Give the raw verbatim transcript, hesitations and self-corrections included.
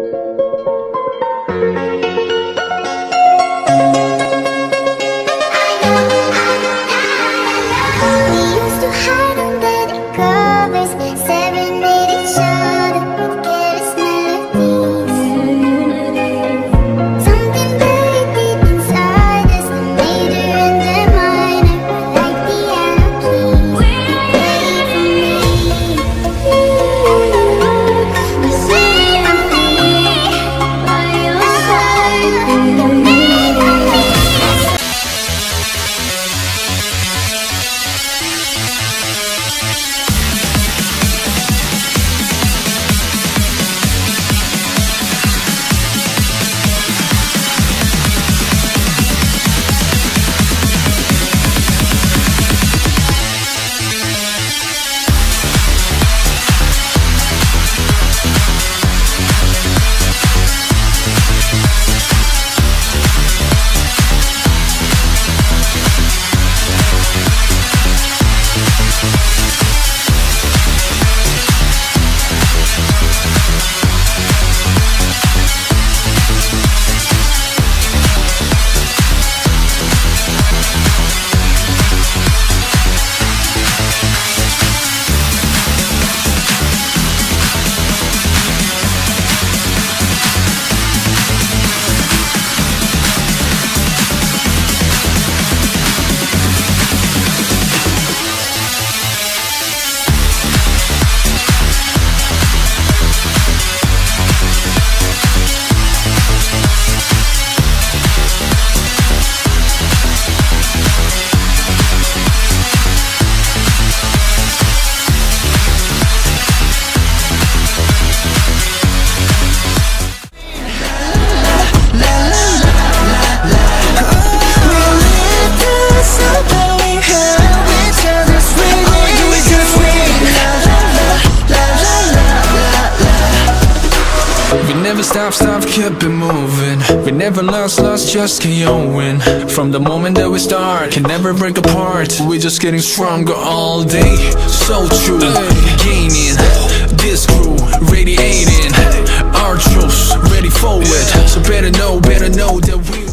Stop, stop, keep it moving. We never lost, lost, just keep going. From the moment that we start, can never break apart. We're just getting stronger all day. So true, gaining this crew, radiating our troops, ready forward. So better know, better know that we